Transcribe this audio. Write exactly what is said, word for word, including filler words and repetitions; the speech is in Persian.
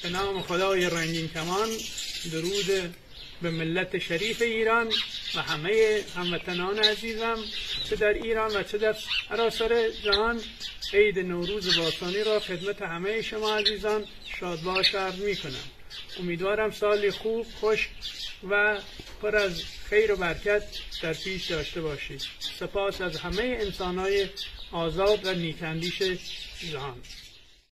به نام خدای رنگین کمان درود به ملت شریف ایران و همه هموطنان عزیزم چه در ایران و چه در سراسر جهان. عید نوروز باستانی را خدمت همه شما عزیزان شادباش عرض می کنم. امیدوارم سالی خوب، خوش و پر از خیر و برکت در پیش داشته باشید. سپاس از همه انسان‌های آزاد و نیک‌اندیش جهان.